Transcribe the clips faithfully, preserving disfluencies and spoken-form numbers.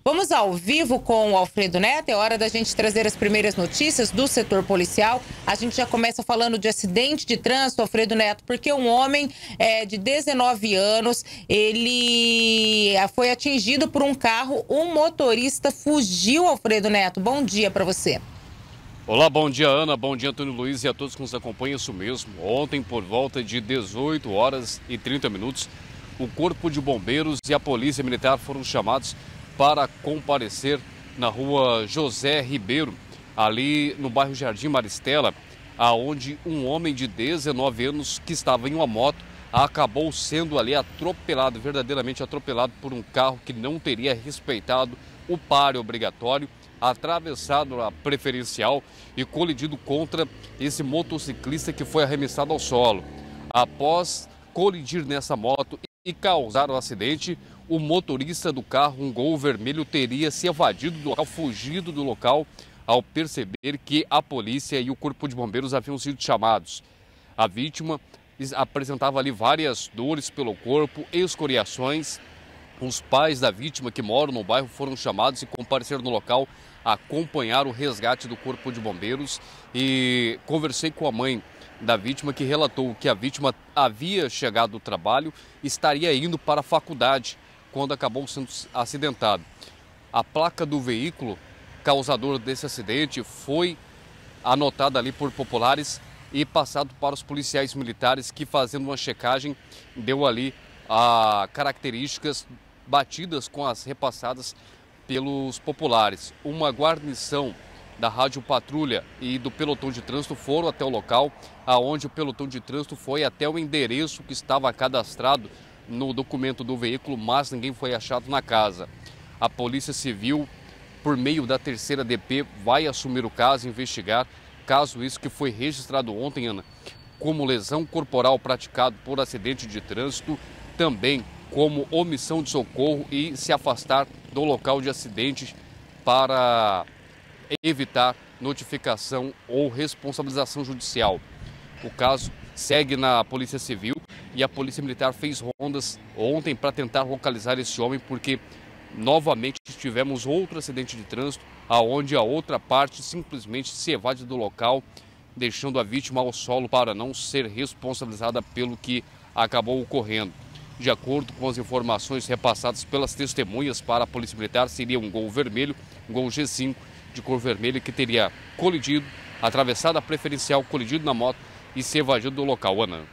Vamos ao vivo com o Alfredo Neto, é hora da gente trazer as primeiras notícias do setor policial. A gente já começa falando de acidente de trânsito, Alfredo Neto, porque um homem é, de dezenove anos, ele foi atingido por um carro, um motorista fugiu, Alfredo Neto. Bom dia para você. Olá, bom dia Ana, bom dia Antônio Luiz e a todos que nos acompanham. Isso mesmo, ontem por volta de dezoito horas e trinta minutos, o Corpo de Bombeiros e a Polícia Militar foram chamados para comparecer na rua José Ribeiro, ali no bairro Jardim Maristela, aonde um homem de dezenove anos que estava em uma moto acabou sendo ali atropelado, verdadeiramente atropelado por um carro que não teria respeitado o pare obrigatório, atravessado a preferencial e colidido contra esse motociclista que foi arremessado ao solo. Após colidir nessa moto e causar o acidente, o motorista do carro, um Gol vermelho, teria se evadido do local, fugido do local, ao perceber que a polícia e o Corpo de Bombeiros haviam sido chamados. A vítima apresentava ali várias dores pelo corpo, escoriações. Os pais da vítima que moram no bairro foram chamados e compareceram no local a acompanhar o resgate do Corpo de Bombeiros. E conversei com a mãe da vítima, que relatou que a vítima havia chegado do trabalho e estaria indo para a faculdade quando acabou sendo acidentado. A placa do veículo causador desse acidente foi anotada ali por populares e passado para os policiais militares, que, fazendo uma checagem, deu ali a características batidas com as repassadas pelos populares. Uma guarnição da Rádio Patrulha e do pelotão de trânsito foram até o local, aonde o pelotão de trânsito foi até o endereço que estava cadastrado no documento do veículo, mas ninguém foi achado na casa. A Polícia Civil, por meio da terceira D P, vai assumir o caso e investigar. Caso isso que foi registrado ontem, Ana, como lesão corporal praticado por acidente de trânsito, também como omissão de socorro, e se afastar do local de acidente para evitar notificação ou responsabilização judicial. O caso segue na Polícia Civil e a Polícia Militar fez rondas ontem para tentar localizar esse homem, porque novamente tivemos outro acidente de trânsito, aonde a outra parte simplesmente se evade do local, deixando a vítima ao solo para não ser responsabilizada pelo que acabou ocorrendo. De acordo com as informações repassadas pelas testemunhas para a Polícia Militar, seria um Gol vermelho, um Gol G cinco de cor vermelha, que teria colidido, atravessado a preferencial, colidido na moto e se evadido do local, Ana.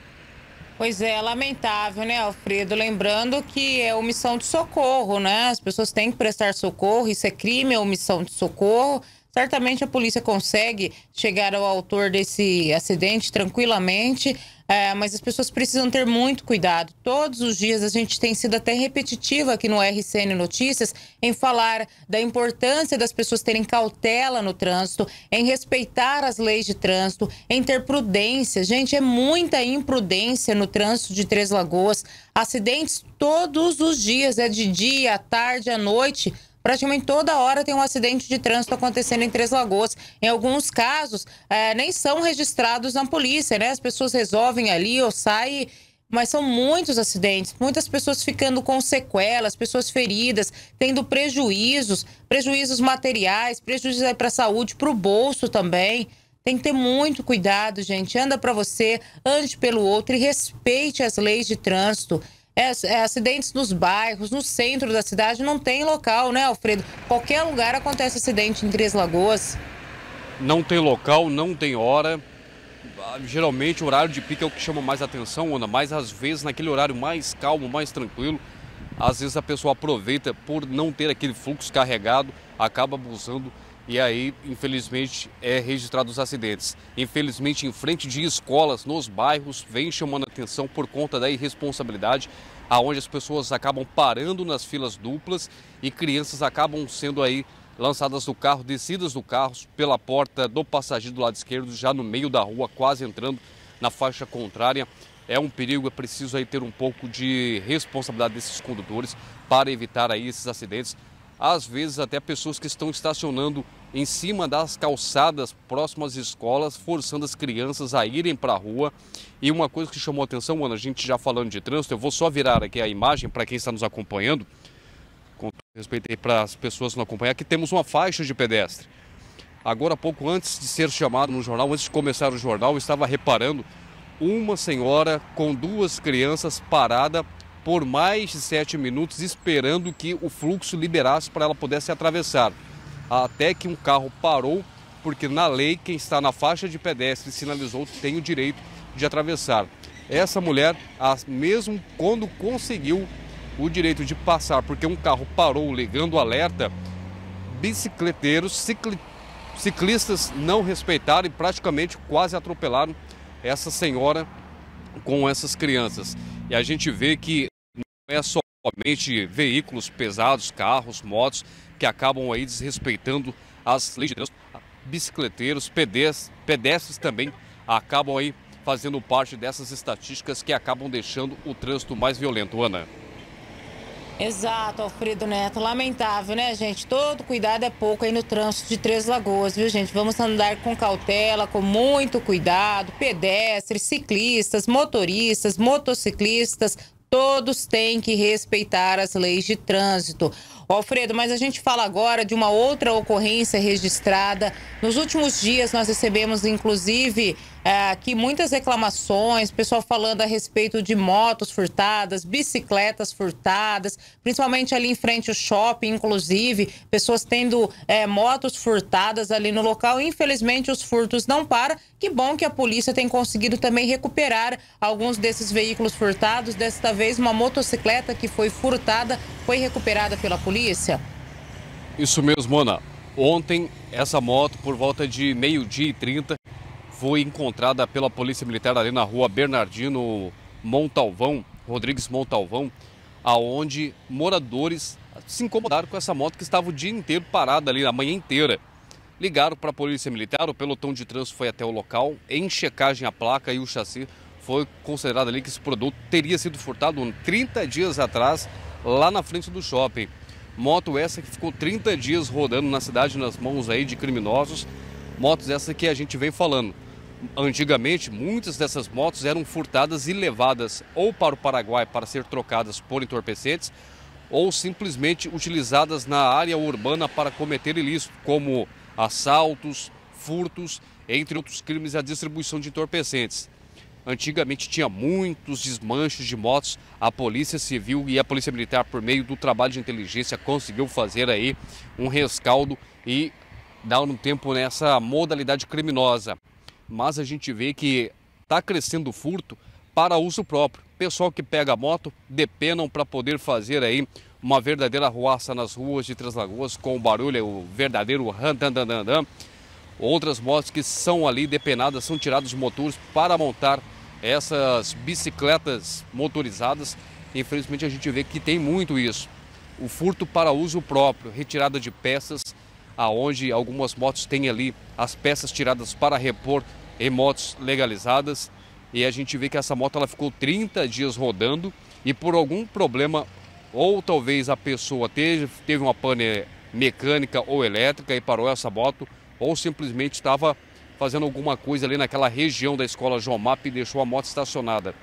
Pois é, lamentável, né, Alfredo? Lembrando que é omissão de socorro, né? As pessoas têm que prestar socorro, isso é crime, é omissão de socorro. Certamente a polícia consegue chegar ao autor desse acidente tranquilamente, é, mas as pessoas precisam ter muito cuidado. Todos os dias a gente tem sido até repetitiva aqui no R C N Notícias em falar da importância das pessoas terem cautela no trânsito, em respeitar as leis de trânsito, em ter prudência. Gente, é muita imprudência no trânsito de Três Lagoas. Acidentes todos os dias, é de dia, à tarde, à noite. Praticamente toda hora tem um acidente de trânsito acontecendo em Três Lagoas. Em alguns casos, é, nem são registrados na polícia, né? As pessoas resolvem ali ou saem, mas são muitos acidentes. Muitas pessoas ficando com sequelas, pessoas feridas, tendo prejuízos, prejuízos materiais, prejuízos aí para a saúde, para o bolso também. Tem que ter muito cuidado, gente. Anda para você, ande pelo outro e respeite as leis de trânsito. É, é, acidentes nos bairros, no centro da cidade, não tem local, né, Alfredo? Qualquer lugar acontece acidente em Três Lagoas. Não tem local, não tem hora. Geralmente o horário de pico é o que chama mais atenção, Ana, mas às vezes naquele horário mais calmo, mais tranquilo, às vezes a pessoa aproveita por não ter aquele fluxo carregado, acaba abusando e aí, infelizmente, é registrado os acidentes. Infelizmente, em frente de escolas, nos bairros, vem chamando atenção por conta da irresponsabilidade, aonde as pessoas acabam parando nas filas duplas e crianças acabam sendo aí lançadas do carro, descidas do carro pela porta do passageiro do lado esquerdo, já no meio da rua, quase entrando na faixa contrária. É um perigo, é preciso aí ter um pouco de responsabilidade desses condutores para evitar aí esses acidentes. Às vezes até pessoas que estão estacionando em cima das calçadas próximas às escolas, forçando as crianças a irem para a rua. E uma coisa que chamou a atenção, Ana, a gente já falando de trânsito, eu vou só virar aqui a imagem para quem está nos acompanhando. Com todo respeito aí para as pessoas que não acompanham, aqui temos uma faixa de pedestre. Agora há pouco, antes de ser chamado no jornal, antes de começar o jornal, eu estava reparando uma senhora com duas crianças parada por mais de sete minutos esperando que o fluxo liberasse para ela pudesse atravessar. Até que um carro parou, porque na lei quem está na faixa de pedestre sinalizou tem o direito de atravessar. Essa mulher, mesmo quando conseguiu o direito de passar, porque um carro parou ligando o alerta, bicicleteiros, cicli, ciclistas não respeitaram e praticamente quase atropelaram essa senhora com essas crianças. E a gente vê que não é somente veículos pesados, carros, motos, que acabam aí desrespeitando as leis de trânsito. Bicicleteiros, pedestres, pedestres também acabam aí fazendo parte dessas estatísticas que acabam deixando o trânsito mais violento. Ana. Exato, Alfredo Neto. Lamentável, né, gente? Todo cuidado é pouco aí no trânsito de Três Lagoas, viu, gente? Vamos andar com cautela, com muito cuidado. Pedestres, ciclistas, motoristas, motociclistas, todos têm que respeitar as leis de trânsito. Alfredo, mas a gente fala agora de uma outra ocorrência registrada. Nos últimos dias nós recebemos, inclusive, é, aqui muitas reclamações, pessoal falando a respeito de motos furtadas, bicicletas furtadas, principalmente ali em frente ao shopping, inclusive, pessoas tendo é, motos furtadas ali no local. Infelizmente, os furtos não param. Que bom que a polícia tem conseguido também recuperar alguns desses veículos furtados. Desta vez, uma motocicleta que foi furtada foi recuperada pela polícia. Isso mesmo, Ana. Ontem, essa moto, por volta de meio-dia e trinta, foi encontrada pela Polícia Militar ali na rua Bernardino Montalvão, Rodrigues Montalvão, aonde moradores se incomodaram com essa moto que estava o dia inteiro parada ali, a manhã inteira. Ligaram para a Polícia Militar, o pelotão de trânsito foi até o local, em checagem a placa e o chassi, foi considerado ali que esse produto teria sido furtado trinta dias atrás, lá na frente do shopping. Moto essa que ficou trinta dias rodando na cidade nas mãos aí de criminosos. Motos essa que a gente vem falando. Antigamente, muitas dessas motos eram furtadas e levadas ou para o Paraguai para ser trocadas por entorpecentes ou simplesmente utilizadas na área urbana para cometer ilícitos, como assaltos, furtos, entre outros crimes e a distribuição de entorpecentes. Antigamente tinha muitos desmanches de motos, a Polícia Civil e a Polícia Militar, por meio do trabalho de inteligência, conseguiu fazer aí um rescaldo e dar um tempo nessa modalidade criminosa. Mas a gente vê que está crescendo o furto para uso próprio. Pessoal que pega a moto, depenam para poder fazer aí uma verdadeira arruaça nas ruas de Três Lagoas, com o barulho, o verdadeiro randandandandan. Outras motos que são ali depenadas, são tirados os motores para montar essas bicicletas motorizadas. Infelizmente a gente vê que tem muito isso. O furto para uso próprio, retirada de peças, aonde algumas motos têm ali as peças tiradas para repor em motos legalizadas. E a gente vê que essa moto ela ficou trinta dias rodando e por algum problema, ou talvez a pessoa teve, teve uma pane mecânica ou elétrica e parou essa moto, ou simplesmente estava fazendo alguma coisa ali naquela região da escola João Map e deixou a moto estacionada.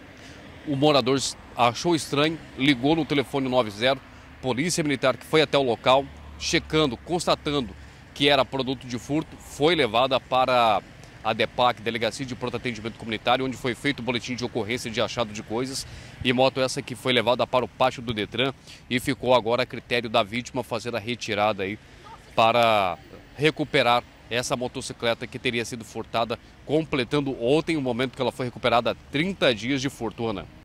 O morador achou estranho, ligou no telefone nove zero, Polícia Militar que foi até o local, checando, constatando que era produto de furto, foi levada para a DEPAC, Delegacia de Pronto Atendimento Comunitário, onde foi feito o boletim de ocorrência de achado de coisas, e moto essa que foi levada para o pátio do Detran e ficou agora a critério da vítima fazer a retirada aí para recuperar essa motocicleta que teria sido furtada, completando ontem o momento que ela foi recuperada trinta dias de fortuna.